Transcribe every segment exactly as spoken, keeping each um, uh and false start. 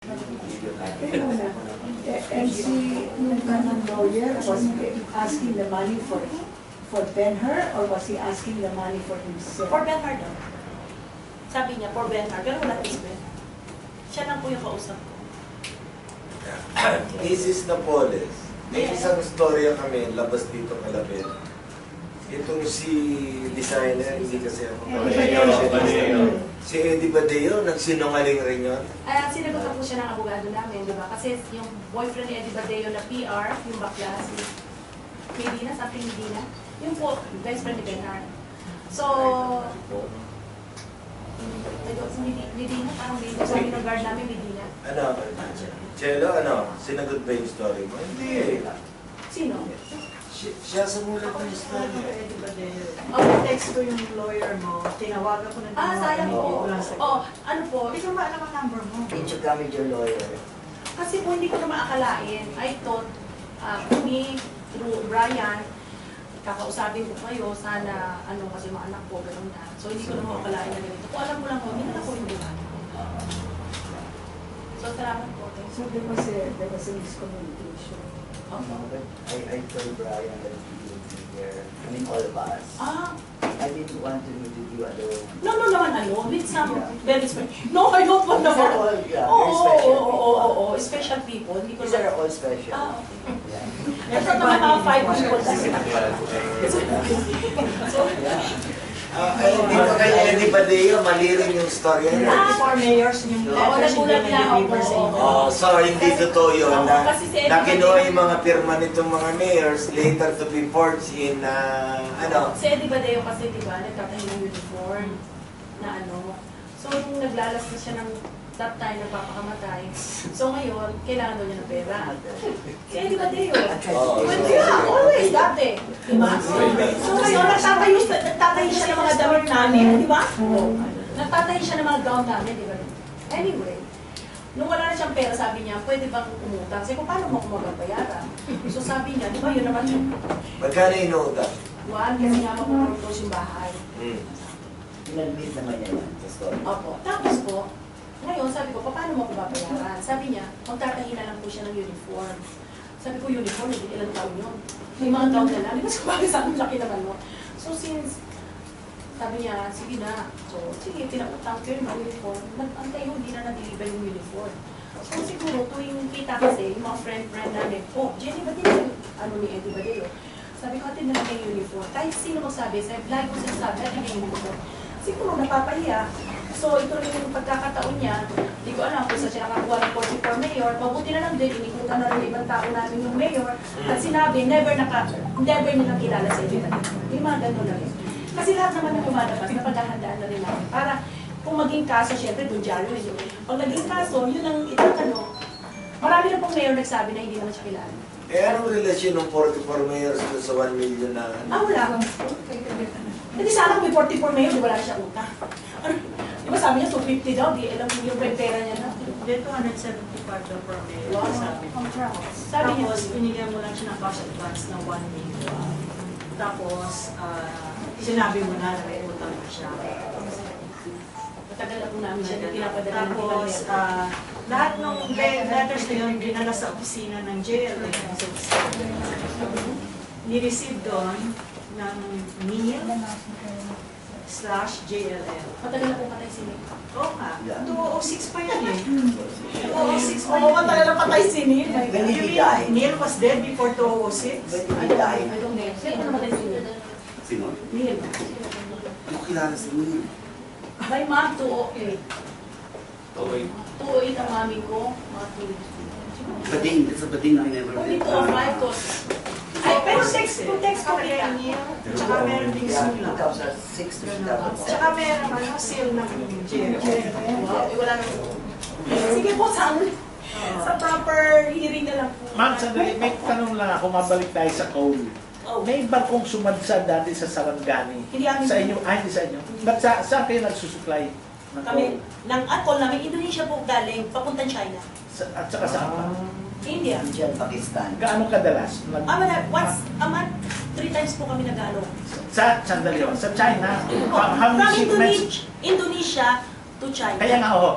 And si yung kanang lawyer, was he asking the money for for Ben-Hur or was he asking the money for himself? For Ben-Hur daw. Sabi niya, for Ben-Hur. Pero wala ismet. Siya lang po yung kausap ko. Missus Napoles, may isang storya kami, labas dito kalapit. Itong si designer, hindi kasi ako Badeo. Si Eddie Badeo, nagsinungaling rin yun. Uh, sinagot po siya ng abogado namin, di ba? Kasi yung boyfriend ni Eddie Badeo na P R, yung bakla, si Medina, something Medina, yung po, best friend ni Ben-Hur. So, Medina, parang Medina, sabi ng guard namin, Medina. Ano? Chelo, ano? Sinagot ba yung story mo? Hindi. Sino? Siya sumulat ng story. Oh, text ko yung lawyer mo, tinawagan ko na Ah, sayang po. Oh, ano po? Hindi ko ba alam ang number mo? Did you come with your lawyer? Kasi po hindi ko na maakalain. I thought, uh, me, through Brian, kakausapin ko kayo, sana, ano, kasi mga anak ko, gano'n na. So, hindi ko na maakalain na ganito. Kung alam mo lang ko, hindi na ako yung buwan. So, salamat po. So there was a, there was a miscommunication. No, but I, I told Brian that he would be there. I mean, all of us. Ah, I didn't want to meet with you alone. no, no naman alone. With some very special. No, I don't want These are naman. all, yeah, Oo, very oo, special oo, oo, people. oo, oo. Special people. Hindi ko These are all special. Ah, okay. Yeah. Ito naman mga five people kasi. So, Ah, ay, hindi pa kay Eddie Badeo, mali rin yung story niya. Ah, Before mayors, yung Oo, letters nagulat hindi niya na-deliver ako, sa inyo. oo. Oh, so hindi totoo yun na, Kasi si Eddie na kinuha Badeo- yung mga pirma nitong mga mayors later to be forged in, uh, ano, si Eddie Badeo kasi, di ba, nagtatahin ng uniform na ano. So, nung naglalas na siya ng that time, nagpapakamatay. So, ngayon, kailangan daw niya ng pera. Si Eddie Badeo. Oh, Well, so- yeah, always, dati. Diba? So, ngayon, nagtatayo, nagtatayo siya ng mga damit namin, di ba? Nagtatayo siya ng mga gown namin, di ba? Anyway, nung wala na siyang pera, sabi niya, pwede bang umutang? Kasi kung paano mo ako magbayaran? So, sabi niya, di ba, yun naman yung magkano inuutang? one, kasi nga mag-propose yung bahay. Hmm. Inadmit naman niya yan sa story. Opo. Tapos po, ngayon, sabi ko, paano mo ako babayaran? Sabi niya, magtatahi na lang po siya ng uniform. Sabi ko, uniform, hindi ilang taon yun. May mga taon na lang. Di ba sa bagay sa akin, laki naman mo. So, since, sabi niya, sige na. So, sige, pinautang ko yung uniform. Nag-antay ho, hindi na na-deliver yung uniform. So, siguro, tuwing kita kasi, yung mga friend-friend namin, oh, Jenny, ba't din ano ni Eddie Badeo? Sabi ko, atin na lang yung uniform. Kahit sino magsabi, sabi, like ko sinasabi, atin na yung uniform. Siguro, napapahiya. So, ito rin yung pagkakataon niya. Hindi ko alam kung saan siya nakakuha ng forty-four mayor. Mabuti na lang din, inikutan na rin ibang tao namin yung mayor. At sinabi, never naka, never nilang kilala sa Eddie Badeo. Yung mga ganun na rin. Kasi lahat naman na lumalabas, napaghahandaan na rin namin. Para kung maging kaso, syempre, doon dyaryo yun. Pag naging kaso, yun ang itatanong. Marami na pong mayor nagsabi na hindi naman siya kilala. Eh, anong relasyon ng forty-four mayors doon sa one million na? Ah, wala. Hindi sana kung may forty-four mayor, di wala siya utang. Di ba sabi niya, two fifty daw, di alam mo yung pera niya na. Then two hundred seventy-five daw per mayor. Wow. Sabi. Sabi niya, Tapos, binigyan mo lang siya ng cash advance na one million. Tapos, ah, sinabi mo na na may utang na siya. matagal na po namin siya pinapadala ng Tapos, ah, lahat ng letters na yun, dinala sa opisina ng J L A. Ni-receive doon ng Neil slash J L L. Matagal na po patay si Nick. Oo nga, two oh six pa yun eh. two oh six pa Oo, yun. matagal na patay si Nick. When You did he mean die? Neil was dead before two oh six? When did he die? I don't know. Sino na matay si Nick? Sino? Neil. Hindi ko kilala si Neil. By mom, two oh eight. Okay. two oh eight ang mami ko. Mga two Bading, sa bading na never Kung dito, five to... Ay, pero text ko, text ko kita. Tsaka meron ding Yeah, sula. two thousand six to two thousand seven. Tsaka meron ano, seal ng J L L. Wow, eh, wala na. Sige po, sa sa proper hearing na lang po. Ma'am, sandali, may tanong lang ako, mabalik tayo sa code. Oh. May barkong sumadsad dati sa Sarangani. Hindi amin. Sa inyo, ay, hindi sa inyo. Ba't sa, saan kayo nagsusupply ng Kami, coal? ng alcohol namin, Indonesia po galing, papuntang China. Sa, at saka saan pa? India. India and Pakistan. Gaano kadalas? Nag- Ah, wala, once a month, three times po kami nag-ano. Sa, sandali, oh, sa China, Oh, how, how from many shipments? Indonesia, Indonesia to China. Kaya nga, oh,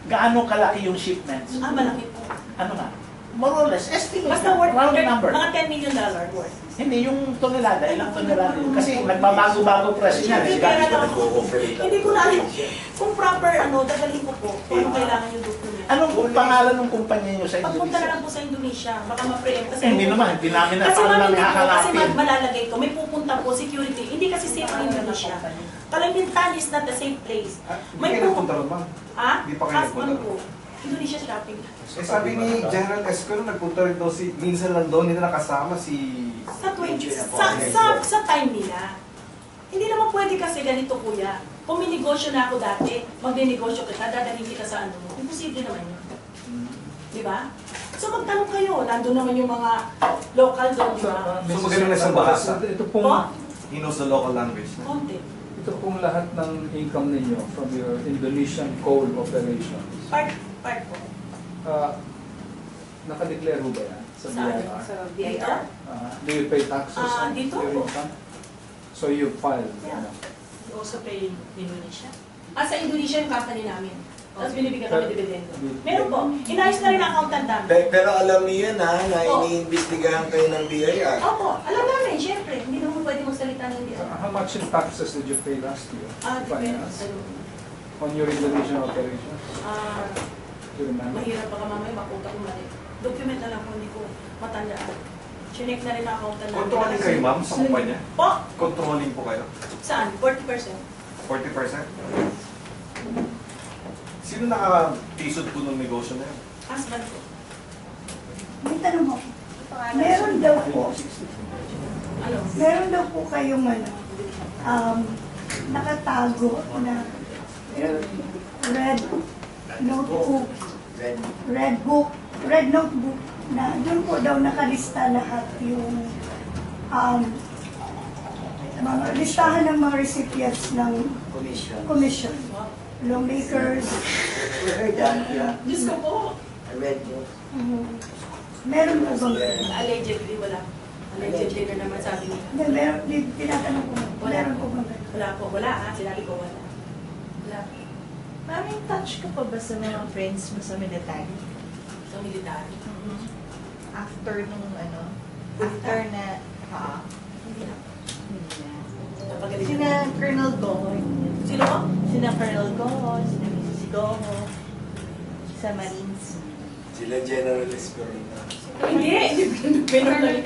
gaano kalaki yung shipments? Ah, malaki po. Ano nga? More or less, estimate Basta na, worth, round number. mga ten million dollar worth. Hindi, yung tonelada, ilang tonelada yun. Kasi nagbabago-bago presyo niya. Siyempre, Sila- pera lang. Nag-ooperate ako. Hindi ko na alam kung proper ano, dadalhin ko po kung ano kailangan yung document. Anong kung pangalan ng kumpanya niyo sa Pagpunta na Indonesia? lang po sa Indonesia, baka ma-preempt. Kasi Eh, hindi naman, hindi namin na, Kasi paano mami namin ko, kasi hahanapin? mag- malalagay ko, may pupunta po, security. Hindi kasi safe ang Indonesia. Kalimantan is not a safe place. Hindi May kayo pu- nagpunta ron, ma'am. Ha? Di pa kayo Husband nagpunta? ko. Indonesia shopping. Eh, sabi ni General Escuro, nagpunta rin daw si, minsan lang daw nila nakasama si... Sa twenty, sa, sa, sa time nila. Hindi naman pwede kasi ganito, kuya. Kung may negosyo na ako dati, magninegosyo kita, dadalhin kita sa ano mo. Imposible naman yun. Di ba? So magtanong kayo, nandun naman yung mga local doon, di ba? So, magaling na isang bahasa. Ito pong, Po? He knows the local language. Konti. ito pong lahat ng income ninyo from your Indonesian coal operations. Part, part po. Uh, nakadeclare ho ba yan sa B I R? Sa B I R? Uh, do you pay taxes Ah, on dito your po. income? So you filed? Yeah. ano? Also pay in Indonesia. Ah, sa Indonesia yung company namin. Tapos binibigyan kami dividendo. Meron po. Inayos na rin ang accountant namin. Pe- Pero alam niyo yan ha, na Oh. iniimbestigahan kayo ng B I R. Opo, alam namin, syempre. Hindi naman pwede magsalita ng hindi. Uh, how much in taxes did you pay last year? Ah, If I depende. ask? On your Indonesian operations? Ah, Do you remember? mahirap baka mamaya makuta ko mali. Document na lang kung hindi ko matandaan. Chinek na rin ang accountant namin. Controlling kayo, ma'am, sa kumpanya? Po? Controlling po kayo? Saan? forty percent. forty percent? Sino nakatisod po ng negosyo na yun? Husband ko. May tanong ako. Meron daw po, Ano? meron daw po kayong ano, um, nakatago na red notebook, red book, red notebook na doon po daw nakalista lahat yung um, mga listahan ng mga recipients ng Commission. commission, lawmakers, Yeah, Diyos ko po. I read you. mhm. meron po bang ganun? Allegedly, wala. Allegedly na naman sabi nila. Hindi, meron, di- tinatanong ko, meron po bang ganun? Wala po, wala ha. Sinabi ko wala. Wala po. Mami, touch ka pa ba sa mga friends mo sa military? Sa military. After nung ano? After na, ha? Hindi na. Hindi na. Napagaling Sina na. Colonel Goho. Sino po? Sina Colonel Goho, sina Missus Goho. Sa Marines. Sila General Esperina. Hindi. Colonel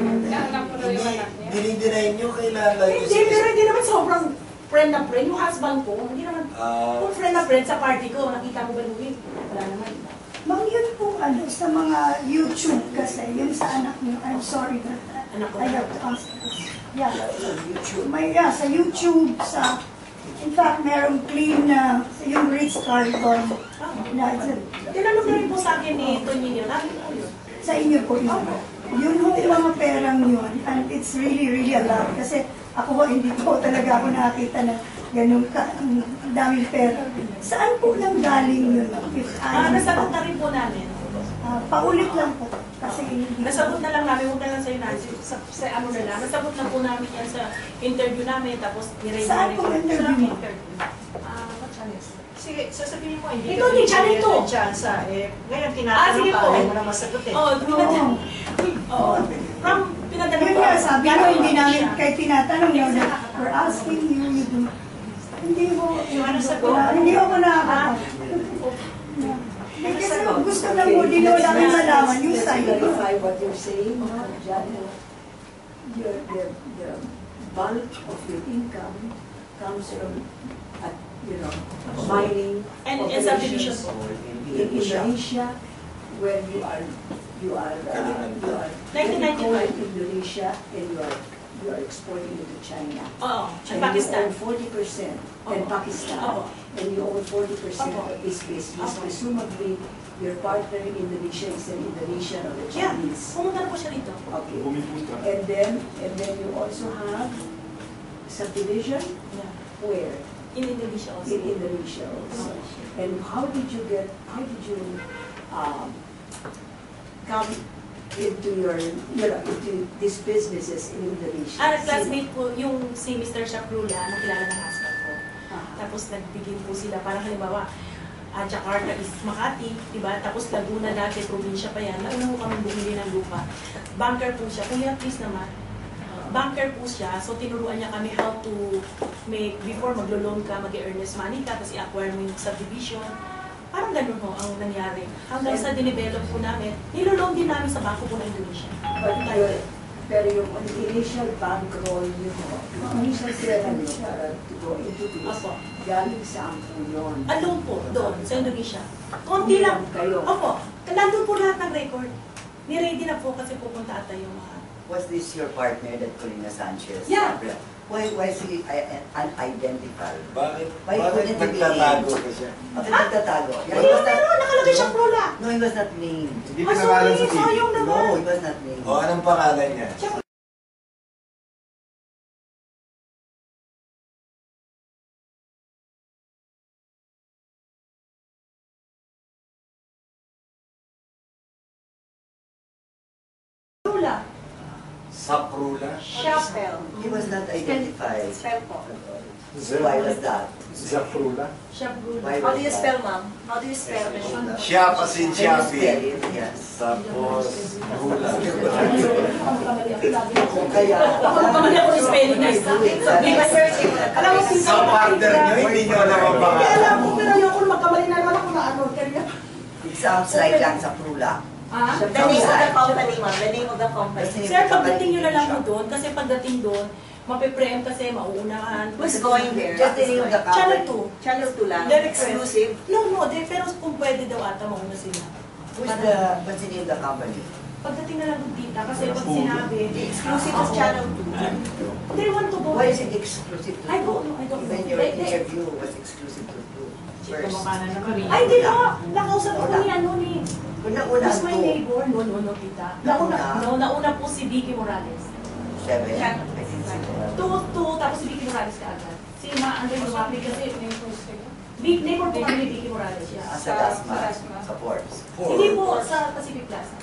Dinidinayin nyo, kailan lang Hindi, pero hindi naman sobrang friend na friend. Yung husband ko, hindi naman. Ah, Kung friend na friend sa party ko, nakita mo ba Louie? Wala naman. Ma'am, yun po ano, sa mga YouTube kasi, yung sa anak niyo, I'm sorry that Anak ko. I have to ask this. Yeah, YouTube. May, yeah, sa YouTube, sa, in fact, merong clean na, yung Ritz Carlton, na, Tinanong na rin po sa akin ni Tonino. Nabi ko yun. sa inyo po yun. Yun ho, yung mga perang yun, and it's really, really a lot. Kasi ako ho, hindi po talaga ako nakakita na ganun ka, ang daming pera. Saan po lang galing yun? If Ah, I, nasagot na rin po namin. Ah, paulit lang po. Kasi hindi Nasagot na lang namin, huwag na lang sa'yo Nancy, sa, sa ano na lang. Nasagot na po namin yan sa interview namin, tapos nirate Saan na rin po po. interview Sa mo? interview. Ah, what channel? Sige, sasabihin mo, hindi Ikaw, di channel to. Chance, eh. Ngayon, Ah, tinatanong sige ka, po. ayaw mo na masagutin. Oh, pinadala. Oo. From, pinadala Yun po. nga, sabi ko, hindi namin siya. kahit tinatanong nyo na we're asking you, you do. Hindi ko, Ano sa wala, hindi ako nakakatawa. Kasi gusto lang mo, di mo namin malaman yung Let's side. clarify what you're saying, Jan. Your, the, the bulk of your income comes from, at, you know, mining And, and subdivision operations po. in Indonesia, where you are, you are, uh, you are nineteen ninety-five. in Indonesia, and you are, you are exporting it to China. Oo, and And Pakistan. you own forty percent, and Opo. Pakistan, Opo. and you own forty percent Opo. of this business. Opo. Presumably, your partner in Indonesia is an Indonesian or a Yeah, Chinese. pumunta na po siya dito. Okay. Bumipunta. And then, and then you also have subdivision, Yeah. where? In Indonesia also. In Indonesia also. And how did you get, how did you, um, come into your, you know, into these businesses in Indonesia? Ah, classmate po, yung si Mister Shakrula, na kilala ng husband ko. Ah. Tapos nagbigay po sila, parang halimbawa, at Jakarta is Makati, diba? Tapos Laguna dati, probinsya pa yan. Nauna ko kami bumili ng lupa. Banker po siya. Kuya, please naman. Banker po siya. So, tinuruan niya kami how to make, before maglo-loan ka, mag-earnest money ka, tapos i-acquire mo yung subdivision. Parang ganun ho ang nangyari. Hanggang sa dinevelop po namin, nilo-loan din namin sa bangko po ng Indonesia. But your, pero yung initial bankroll nyo, initial sila nyo para to go into this, Opo. galing saan po yun? Alone po, doon, sa Indonesia. Konti lang. Kayo. Opo. Nandun po lahat ng record. Ni-ready na po kasi pupunta ata yung mga... Was this your partner, that Corina Sanchez? Yeah. Why, why is he uh, unidentified? Bakit, Why bakit couldn't it be nagtatago named? ka siya? Bakit nagtatago? Yeah, Hindi he was na not, meron, nakalagay siyang prula. no, he was not named. Hindi Ah, pinangalan sorry, sa T V. sayang No, naman. he was not named. O, anong pangalan niya? Siya- Prula. Saprula? Spell. He was not identified. Spell po. Why was that? Zafrula. Siya Prula. Why How was do you that? spell, ma'am? How do you spell? Siya kasi Can you spell Chabi. it? Yes. Tapos, Rula. Magkamali ako lagi ako. Kaya, Ako magkamali ako ng spelling na isa. Alam mo, pinsa Sa partner niyo, hindi niyo alam ang Hindi pangalan. alam ko, pero ayoko magkamali na naman ako na ano. Kaya, it sounds like lang sa prula. ah? The name of the company, ma'am. The name of the company. Sir, pagdating nyo na lang po doon, kasi pagdating doon, mape-preem kasi, mauunahan. Who's going there? Just the name of the Channel company. two. Channel two lang. They're Exclusive. No, no, they, pero kung pwede daw ata, mauna sila. Who's the, what's the name of the company? Pagdating na lang ng tita, kasi pag sinabi, Exclusive of Channel two. they want to go. Why is it exclusive to I you? don't know, I don't know. Even your They- they- interview was exclusive to you. First. Ay, di ba? Nakausap ko ni ano ni. Una-una Who's my to neighbor? No, no, no, tita. Nauna, no, nauna po si Vicky Morales. seven. Yeah. I think so. Two, two, tapos si Vicky Morales ka agad. Si Ma, Andre Lumapi kasi, big neighbor po kami ni Vicky Morales. Yeah. Ah, sa Dasma, sa Forbes. Hindi po, sa Pacific Plaza.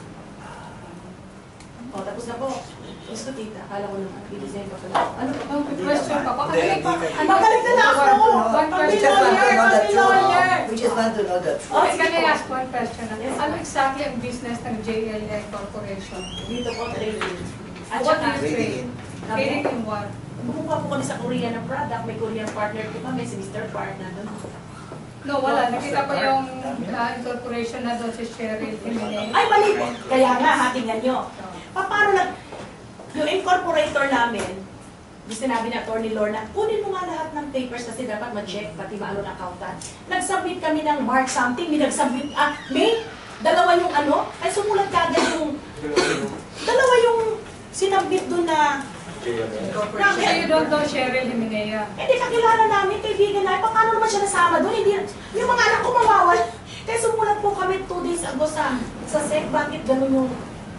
O, tapos na po. Gusto tita, akala ko naman, i-design pa pala. Ano? Ang question pa, baka Hindi, may pa. hindi Ang magaling na ako! One We question. just want to know the Pamilya, pamilya. truth. We just want to know the truth. Oh, Okay, sige can I po. ask one question? Ano exactly ang business ng J L A Corporation? Dito po, trading. At What do saka, you trade? Trading in what? bumuka po kami sa Korean ng product. May Korean partner po kami, si Mister Park na doon. No, wala. Nakita ko yung uh, incorporation na doon si Cheryl Jimenez. Ay, mali po. Kaya nga, hatingan nyo. Pa- Paano na, yung incorporator namin, yung sinabi ni Attorney Lorna, kunin mo nga lahat ng papers kasi dapat ma-check, pati maalo ng accountant. Nag-submit kami ng March something, may nag-submit, ah, May, dalawa yung ano, ay sumulat kagad yung, dalawa yung sinabit doon na, So you don't know Cheryl Jimenez? hindi kakilala namin, kaibigan namin, pa- paano naman siya nasama doon, hindi, yung mga anak ko mawawal. Kaya sumulat po kami two days ago sa, sa S E C, bakit ganun yung,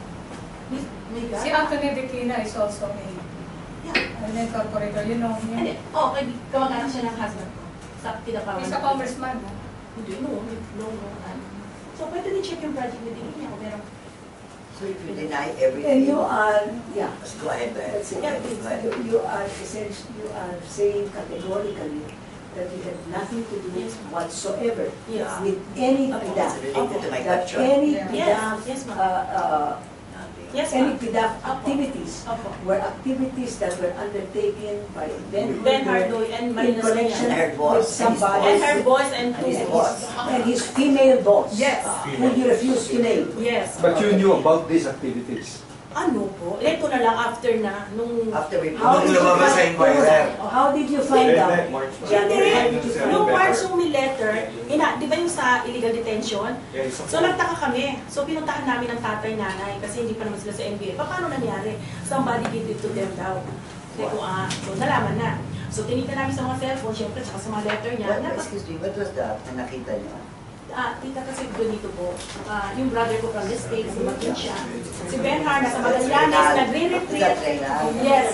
may God. Si Anthony Declina is also a Yeah. an incorporator. You know Hindi, him? oh, kay kamag-anak siya ng husband ko. Sa Tinapawan. He's a congressman. no? Hindi, no, no, no, ano. So, pwede din check yung project na tingin niya kung meron. So if you deny And everything, you are, yeah. let's go ahead, go ahead. Let's say, Yeah, Go ahead. you, you are essentially, you are saying categorically that you had nothing to do Yes, ma'am. whatsoever Yes. with any Opo. PIDAF. It's related to my That question. any Yeah. Yes, PIDAF, yes, uh, ma'am. uh, Yes, any ma'am. PIDAF Opo. activities Opo. were activities that were undertaken by Ben Ben Hardoy Hardoy and in Marina connection And her with boss, and his somebody. And her boys and And two his boys. boss. And his female boss. Yes. Who you refuse to name. Yes. But you knew about these activities. Ano po? Ito na lang after na, nung... After we How Nung did you lumabas sa find Inquirer. How did you find out? January, Hindi. how did you find Nung out? March yung may letter, ina, di ba yung sa illegal detention? So nagtaka kami. So pinuntahan namin ang tatay nanay kasi hindi pa naman sila sa N B A. Pa, paano nangyari? Somebody did it to them daw. Sabi ko, ah, so nalaman na. So tinignan namin sa mga cellphone, syempre, saka sa mga letter niya. What, Na, excuse me, what was that na nakita niyo? ah, tita kasi ganito po. Ah, yung brother ko from the States, sumakit siya. Si Benhar, nasa Magallanes, Is nagre-retreat. that Reynald? Yes.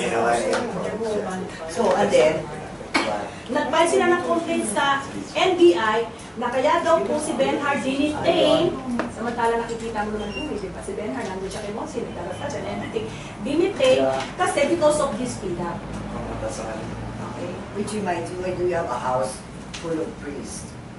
So, and then, what? Nag-file sila ng complaint sa N B I na kaya daw po si Benhar dinitain. Samantala nakikita mo naman doon, di ba? Si Benhar nandun siya kay Monsi, nagdarasal and everything. Dinitain kasi because of this freedom. Okay? Which reminds me, why do you have a house full of priests?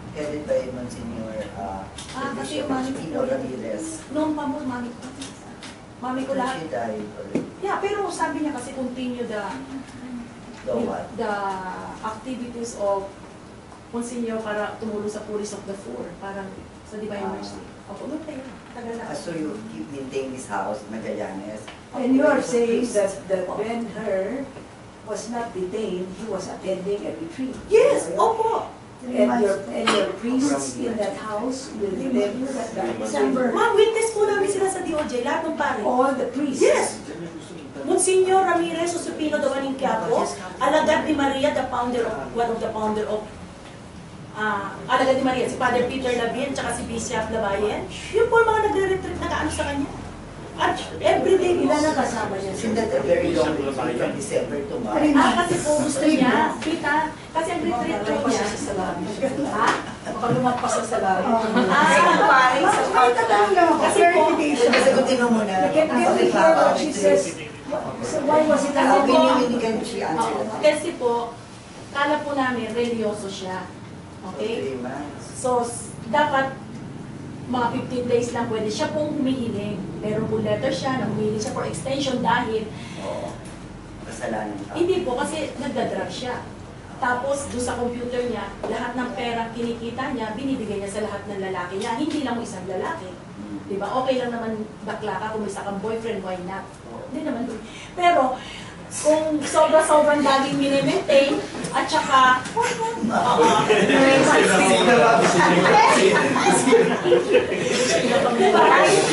headed by Monsignor uh, Ah, kasi Bishop yung mami ko Espino po yun. Ramirez. Noon pa mo, mami ko. Mami ko She lahat. died already. Yeah, pero sabi niya kasi continue the The what? the activities of Monsignor para tumulong sa Puris of the Four, parang sa Divine Ah. Mercy. Opo, noon pa yun. Tagal na. Uh, so you keep maintain this house, Magallanes. And you are saying that, that Ben-Hur was not detained, he was attending a retreat. Yes, opo. And your, and your priests in that house will live at that December. Ma'am, witness po namin sila sa D O J, lahat ng pare. All the priests. Yes! Monsignor Ramirez Josepino Dawaning Quiapo, alagad ni Maria, the founder of, one of the founder of, ah, alagad ni Maria, si Father Peter Labien, tsaka si Bishop Labayen. Yun po yung mga nagre-retreat, nag-ano sa kanya. At everyday po. Ilan ang kasama niya? Isn't that a very long retreat from December to March? Ah, kasi po gusto niya, Tita, kasi ang retreat po niya. Ha? Baka lumagpas sa salamin. Ah, pare, sa May tatanong lang ako, Kasi po, clarification. Sagutin mo muna. Can can we hear what she says? So why was it How allowed? can you can she answer Oo, that? kasi po, kala po namin, religyoso siya. Okay? Three months. So, s- dapat mga fifteen days lang pwede siya pong humihiling. Meron po letter siya na humihiling siya for extension dahil Oo. Kasalanan ka. hindi po kasi nagdadrug siya. Tapos, doon sa computer niya, lahat ng perang kinikita niya, binibigay niya sa lahat ng lalaki niya. Hindi lang isang lalaki. Diba? Okay lang naman bakla ka kung may isa kang boyfriend, why not? Hindi naman. Pero, kung sobra-sobrang laging minimaintain, at saka, oo. Diba?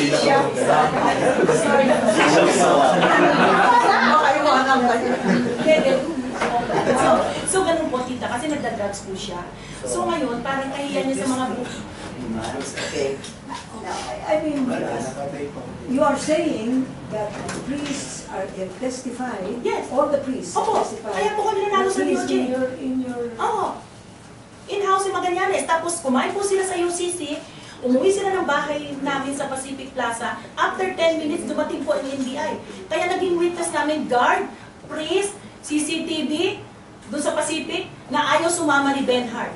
So, so ganun po, tita, kasi nagda-drugs po siya. So ngayon, parang kahiya niya sa mga book. Three months. Okay. Now, I I mean, you are saying that the priests are have testified. Yes. All the priests have Opo, testified. kaya po kami nanalo sa The priests D O J. In your, in your, Oo. In-house yung Magallanes. Tapos kumain po sila sa U C C. Umuwi sila ng bahay namin sa Pacific Plaza. After ten minutes, dumating po ang N B I. Kaya naging witness namin, guard, priest, C C T V, doon sa Pacific, na ayaw sumama ni Ben-Hur.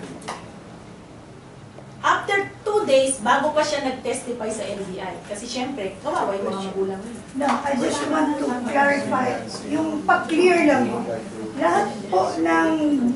After two days, bago pa siya nag-testify sa N B I. Kasi syempre, kawawa yung mga magulang niya. No, I just want to clarify, yung pa-clear lang po. Lahat po ng,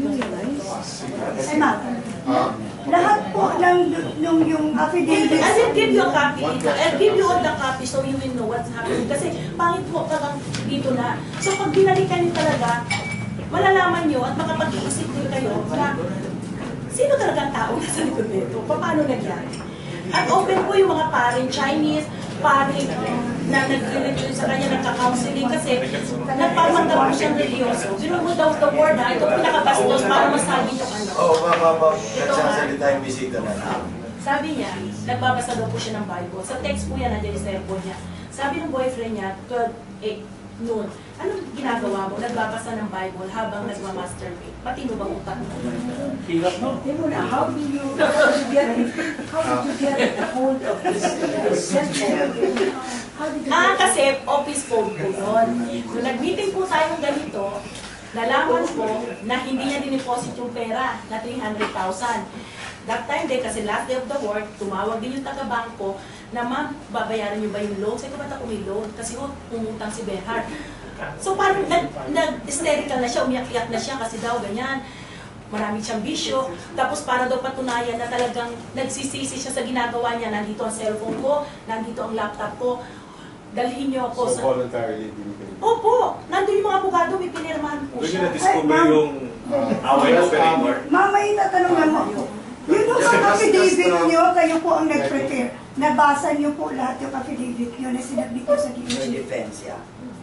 ay ma'am, lahat po ng, yung, yung affidavit. I will give you a copy, Tita. I'll give you all the copy so you will know what's happening. Kasi pangit po pag dito na. So pag binalikan niyo talaga, malalaman niyo at makapag-iisip din kayo na sino talaga ang tao na sa likod nito? Paano nangyari? At open po yung mga paring Chinese, paring na nag-religion sa kanya, nagka-counseling kasi nagpapandang po siyang religyoso. Sino mo daw the word ha? Ito pinakabastos para masabi yung ano. Oo, oh, ma'am, ma'am, ma'am. Nagsasalita yung bisita na. Sabi niya, nagbabasa daw po siya ng Bible. Sa text po yan, nandiyan sa cellphone niya. Sabi ng boyfriend niya, twelve, eight, noon, anong ginagawa mo? Nagbabasa ng Bible habang nagmamasturbate. Pati mo bang utak mo? Hirap, no? Timuna, how do you, how did you get, how did you get a hold of this, this cellphone? How did you Ah, get kasi office phone po yun. Nung nag-meeting po tayong ganito, nalaman po na hindi niya diniposit yung pera na three hundred thousand. That time din, kasi last day of the work, tumawag din yung taga-bangko na ma'am, babayaran niyo ba yung loan? Sabi ko, ba't ako may loan? Kasi ho, umutang si Ben-Hur. So parang nag-hysterical na siya, umiyak-iyak na siya kasi daw ganyan. Marami siyang bisyo. Tapos para daw patunayan na talagang nagsisisi siya sa ginagawa niya. Nandito ang cellphone ko, nandito ang laptop ko. Dalhin niyo ako sa... voluntarily binigay. Opo! Nandun yung mga abogado, may pinirmahan po Doon siya. na discover Ay, ma'am. yung away operator. Mama, itatanong lang ako. Yun yung mga affidavit nyo, kayo po ang nag-prepare. Nabasa nyo po lahat yung affidavit nyo na sinabit nyo sa D O Your J. defense, yeah.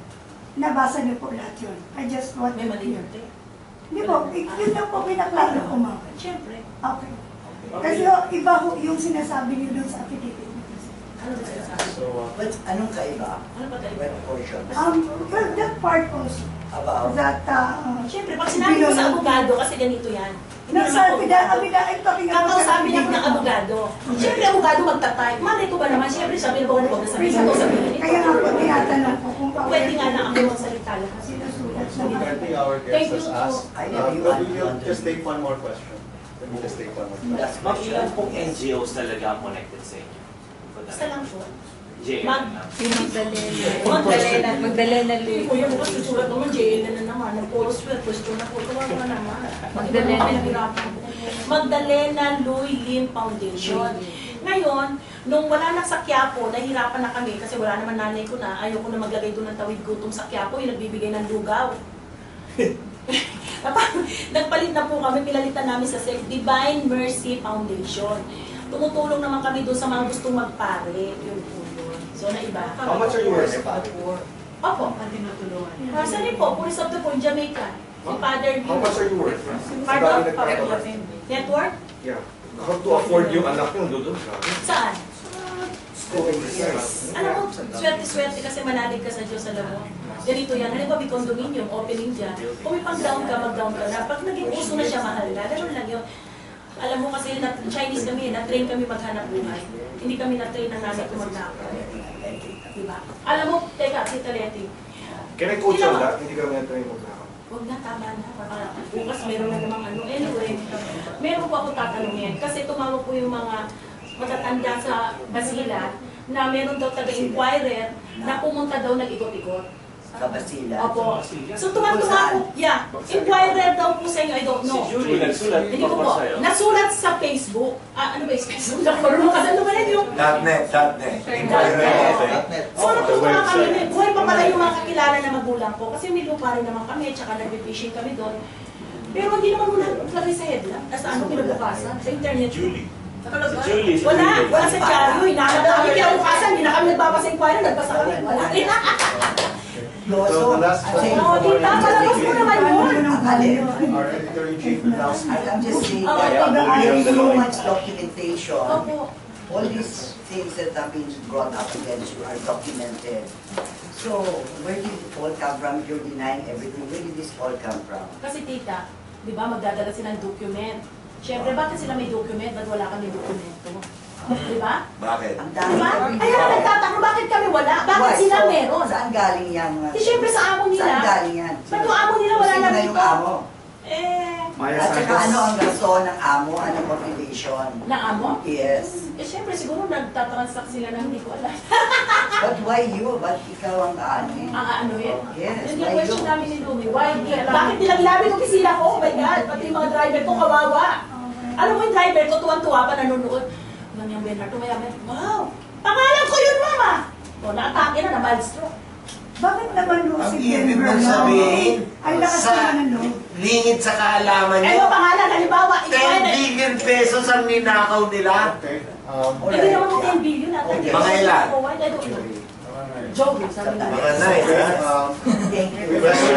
Nabasa nyo po lahat yun. I just want May to mali clear. yun, te. Hindi po, y- yun lang po pinaklaro ko, ma'am. Siyempre. Okay. Kasi oh, iba ho yung sinasabi nyo dun sa affidavit nyo. Ano ba sinasabi? So, uh, But anong kaiba? Ano ba tayo? What portion? Um, well, that part also, About? that, uh, Siyempre, pag sinabi ko sa abogado, kasi ganito yan. Hindi naman nasa ako abida, abogado. abida, I'm talking about Kakausapin niya ako ng affidavit. abogado. Siyempre, abogado magtatay. Malay ko ba naman? Siyempre, sabi ng abogado, huwag na sabihin ito, sabihin ito. Kaya nga po tinatanong ko kung Pwede nga na ako magsalita lang. sinusulat so naman. currently our Thank guest has you. asked, I uh, know you but want we'll to just take one more question. Let me just take one more. That's Ma'am, ilan pong N G Os talaga ang connected sa inyo? Basta lang po. J M Mag- lang. Magdalena. Magdalena. Magdalena Hindi Louie. po yung bukas susulat naman, J N na naman. Nag-puro sweat, pwesto na po. Tuwa mo naman. Magdalena. Pinahirapan po. Magdalena Louie Lim Foundation. Ngayon, nung wala na sa Quiapo, nahirapan na kami kasi wala naman nanay ko na. Ayoko na maglagay doon ng tawid gutom sa Quiapo, yung nagbibigay ng lugaw. Nagpalit na po kami, pinalitan namin sa S E C, Divine Mercy Foundation. Tumutulong naman kami doon sa mga gustong magpare. Yun po yun. So, naiba. How much are you worth? Opo. Uh, saan din po? Police of the Poor, Jamaica. Si Father How much are you worth? Pardon? Network? Network? Yeah. How to afford yung anak nyo, Dodo? Saan? Yes. Alam mo, swerte-swerte kasi manalig ka sa Diyos, alam mo. Ganito yan, halimbawa may condominium, opening dyan. Kung may pang-down ka, mag-down ka na. Pag naging uso na siya, mahal na. Ganun lang yun. Alam mo kasi, na, Chinese kami, na-train kami maghanap buhay. Hindi kami na-train ng nanay ko magnakaw. Diba? Alam mo, teka, si Taleti. Can I coach on that? Hindi kami na-train magnakaw. Huwag na, tama na. Baka bukas meron na namang ano. Anyway, meron po ako tatanungin. Kasi tumawag po yung mga matatanda sa Basilan na meron daw taga-inquirer na pumunta daw nag-ikot-ikot. Sa Basilan. Opo. So tumatawa po, yeah. Inquirer daw po sa inyo, I don't know. Si Julie, nagsulat Hindi ko pa po. sa'yo. Nasulat sa Facebook. Ah, ano ba yung Facebook? Marunong kasi ano ba yan yung... .net, .net. .net. So natutuwa kami, may buhay pa pala yung mga kakilala na magulang ko. Kasi may lupa rin naman kami, tsaka nag-fishing kami doon. Pero hindi naman muna naglagay sa headlamp. Nasa ano kinabukasan? Sa internet. Julie. Nakalagay? Si Julie, si Wala, Julie. wala sa dyaryo. Hinahanap namin kinabukasan. Hindi na kami nagbabasa inquiry, nagbasa kami. Wala rin. No, so, So, the last I'm saying- Oo, di ba? Palabas mo naman yun. Alin? Our editor-in-chief announced I- I'm just saying Oh, that yeah, there is so Daloy. much documentation. Opo. All these things that have been brought up against you are documented. So, where did it all come from? You're denying everything. Where did this all come from? Kasi tita, di ba magdadala sila ng document. Siyempre, bakit sila may document? Ba't wala kami dokumento? Di ba? Bakit? Ang Di dami. ba? Kaya nga nagtatanong, bakit kami wala? Bakit Why? sila So, meron? Saan galing yan? Di siyempre sa amo nila. Saan galing yan? Ba't yung amo nila wala Sino na na dito? yung amo? Eh, Maya At saka Santos. ano ang rason ng amo? Anong motivation? na amo? Yes. Eh, siyempre, siguro nagtatransact sila na hindi ko alam. But why you? Ba't ikaw ang kaano eh? Ang ano yun? Yes, Yun yung why question you? namin ni Lumi. Why? Bakit nilaglami yung opisina ko? Oh my God, pati yung mga driver ko kawawa. Alam mo yung driver ko, tuwan-tuwa pa nanonood. Lang yung Bernard, tumaya ba? Wow! Pangalan ko yun, mama! O, naatake na, na-mild stroke. Bakit naman no, Ang si ibig Denver mong lang? sabihin, Ay, lakas sa naman ano. lingid sa kaalaman Eh, nyo, yung pangalan, halimbawa, ikaw ten ay... billion pesos ang ninakaw nila. Okay. Um, Hindi naman ko ten billion natin. Mga ilan? Joke, sabi na. Mga nice, ha? um, Thank you. question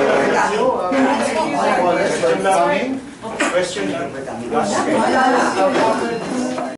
uh, question coming. Question. Wala na.